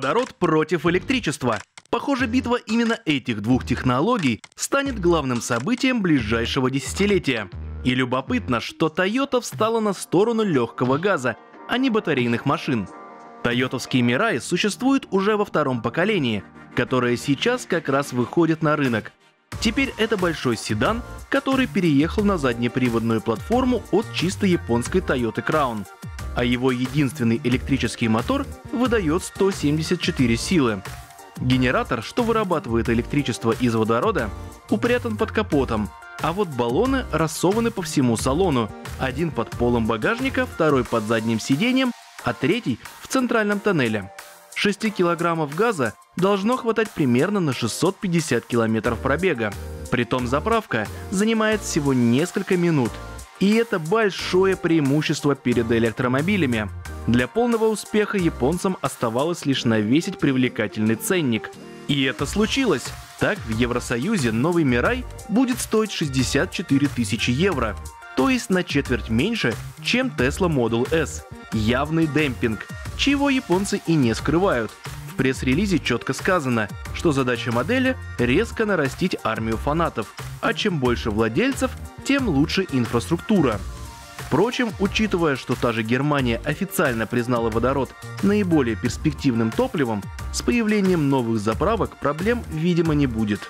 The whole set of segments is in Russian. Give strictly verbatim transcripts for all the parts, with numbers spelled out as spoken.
Водород против электричества. Похоже, битва именно этих двух технологий станет главным событием ближайшего десятилетия. И любопытно, что Toyota встала на сторону легкого газа, а не батарейных машин. Тойотовский Mirai существует уже во втором поколении, которое сейчас как раз выходит на рынок. Теперь это большой седан, который переехал на заднеприводную платформу от чисто японской Toyota Crown. А его единственный электрический мотор выдает сто семьдесят четыре силы. Генератор, что вырабатывает электричество из водорода, упрятан под капотом, а вот баллоны рассованы по всему салону. Один под полом багажника, второй под задним сиденьем, а третий в центральном тоннеле. шесть килограммов газа должно хватать примерно на шестьсот пятьдесят километров пробега. Притом заправка занимает всего несколько минут. И это большое преимущество перед электромобилями. Для полного успеха японцам оставалось лишь навесить привлекательный ценник. И это случилось. Так, в Евросоюзе новый Mirai будет стоить шестьдесят четыре тысячи евро, то есть на четверть меньше, чем Tesla Model S. Явный демпинг, чего японцы и не скрывают. В пресс-релизе четко сказано, что задача модели – резко нарастить армию фанатов, а чем больше владельцев, тем лучше инфраструктура. Впрочем, учитывая, что та же Германия официально признала водород наиболее перспективным топливом, с появлением новых заправок проблем, видимо, не будет.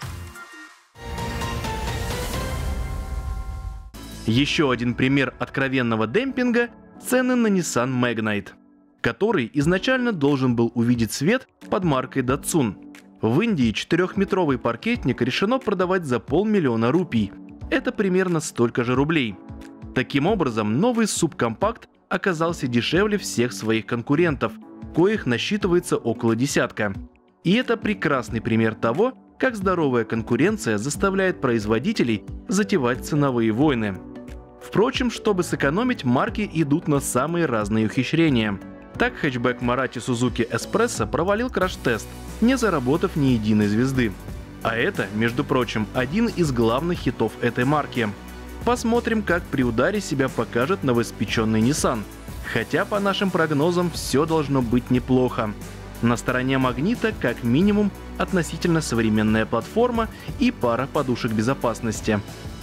Еще один пример откровенного демпинга – цены на Nissan Magnite, который изначально должен был увидеть свет под маркой Datsun. В Индии четырехметровый паркетник решено продавать за полмиллиона рупий. Это примерно столько же рублей. Таким образом, новый субкомпакт оказался дешевле всех своих конкурентов, коих насчитывается около десятка. И это прекрасный пример того, как здоровая конкуренция заставляет производителей затевать ценовые войны. Впрочем, чтобы сэкономить, марки идут на самые разные ухищрения. Так хэтчбэк Maruti Suzuki Espresso провалил краш-тест, не заработав ни единой звезды. А это, между прочим, один из главных хитов этой марки. Посмотрим, как при ударе себя покажет новоиспеченный Nissan. Хотя, по нашим прогнозам, все должно быть неплохо. На стороне Магнита, как минимум, относительно современная платформа и пара подушек безопасности.